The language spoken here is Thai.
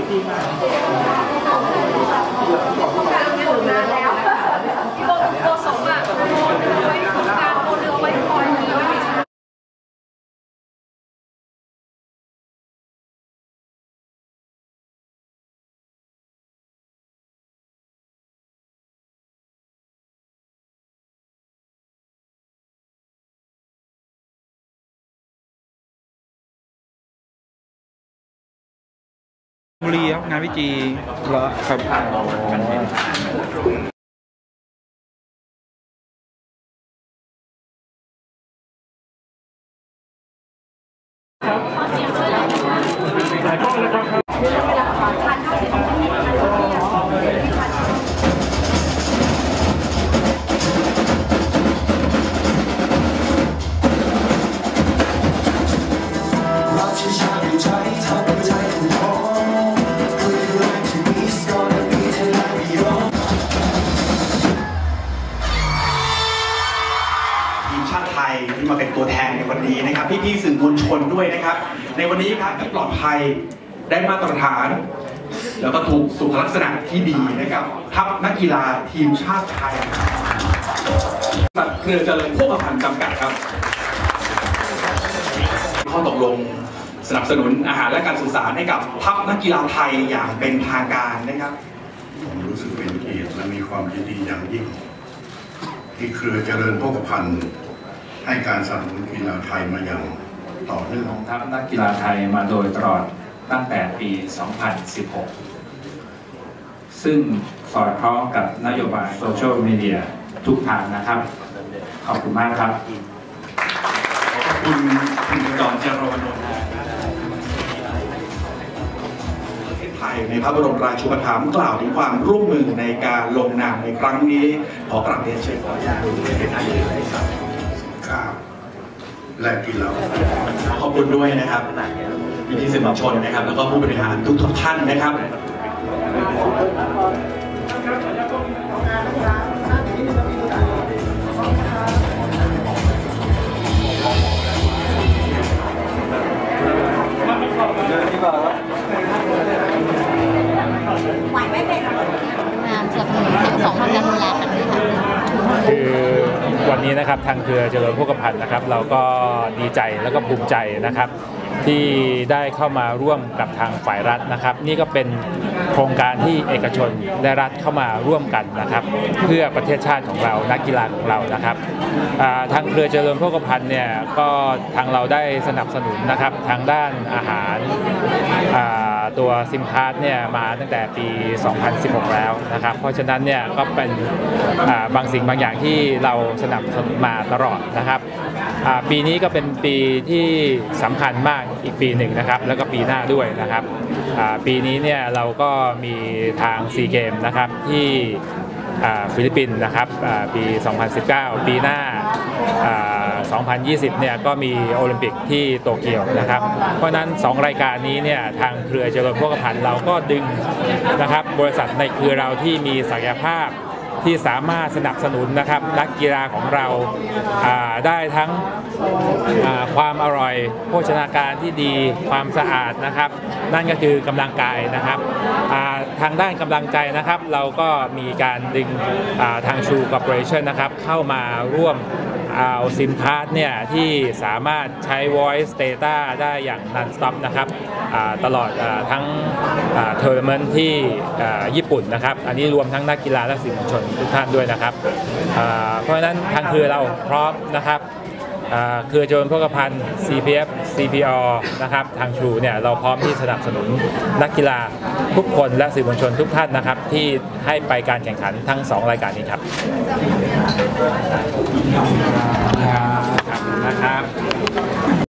บุรีครับงานวิจีเหรอครับชาติไทยที่มาเป็นตัวแทนในวันนี้นะครับพี่ๆสื่อมวลชนด้วยนะครับในวันนี้ครับที่ปลอดภัยได้มาตรฐานแล้วก็ถูกสุขลักษณะที่ดีนะครับทัพนักกีฬาทีมชาติไทยเครือเจริญโภคภัณฑ์จำกัดครับข้อตกลงสนับสนุนอาหารและการสื่อสารให้กับทัพนักกีฬาไทยอย่างเป็นทางการนะครับผมรู้สึกเป็นเกียรติและมีความยินดีอย่างยิ่งที่เครือเจริญโภคภัณฑ์ให้การสนับสนุนกีฬาไทยมาอย่างต่อเนื่องของทัพนักกีฬาไทยมาโดยตลอดตั้งแต่ปี 2016 ซึ่งสอดคล้องกับนโยบายโซเชียลมีเดียทุกทางนะครับ ขอบคุณมากครับขอบคุณคุณจร เจรวนนท์ประเทศไทยในพระบรมราชูปถัมภ์กล่าวถึงความร่วมมือในการลงนามในครั้งนี้ขอกราบเรียนเชิญขออนุญาตประเทศไทยเลยครับและกีฬาขอบคุณด้วยนะครับพี่ๆสื่อมวลชนนะครับแล้วก็ผู้บริหารทุกท่านนะครับไหวไม่เป็นงานสนับสนุนทั้งสองทางการเวลาค่ะคือวันนี้นะครับทางเครือเจริญโภคภัณฑ์นะครับเราก็ดีใจแล้วก็ภูมิใจนะครับที่ได้เข้ามาร่วมกับทางฝ่ายรัฐนะครับนี่ก็เป็นโครงการที่เอกชนและรัฐเข้ามาร่วมกันนะครับเพื่อประเทศชาติของเรานักกีฬาของเรานะครับทางเครือเจริญโภคภัณฑ์เนี่ยก็ทางเราได้สนับสนุนนะครับทางด้านอาหารตัวซิมการ์ดเนี่ยมาตั้งแต่ปี 2016 แล้วนะครับเพราะฉะนั้นเนี่ยก็เป็นบางสิ่งบางอย่างที่เราสนับสนุนมาตลอดนะครับปีนี้ก็เป็นปีที่สำคัญมากอีกปีหนึ่งนะครับแล้วก็ปีหน้าด้วยนะครับปีนี้เนี่ยเราก็มีทางซีเกมนะครับที่ฟิลิปปินส์นะครับปี 2019 ปีหน้า 2020 เนี่ยก็มีโอลิมปิกที่โตเกียวนะครับเพราะนั้น2รายการนี้เนี่ยทางเครือเจริญโภคภัณฑ์เราก็ดึงนะครับบริษัทในเครือเราที่มีศักยภาพที่สามารถสนับสนุนนะครับนักกีฬาของเราได้ทั้งความอร่อยโภชนาการที่ดีความสะอาดนะครับนั่นก็คือกำลังกายนะครับทางด้านกำลังใจนะครับเราก็มีการดึงทางชูคอร์ปอเรชั่นนะครับเข้ามาร่วมเอาซิมการ์ดเนี่ยที่สามารถใช้ voice data ได้อย่าง non-stop นะครับตลอดทั้งทัวร์นาเมนต์ที่ญี่ปุ่นนะครับอันนี้รวมทั้งนักกีฬาและสื่อมวลชนทุกท่านด้วยนะครับเพราะฉะนั้นทางเครือเราพร้อมนะครับเครือเจริญโภคภัณฑ์ CPF CPO นะครับทางทรูเนี่ยเราพร้อมที่สนับสนุนนักกีฬาทุกคนและสื่อมวลชนทุกท่านนะครับที่ให้ไปการแข่งขันทั้ง2รายการนี้ครับนะครับ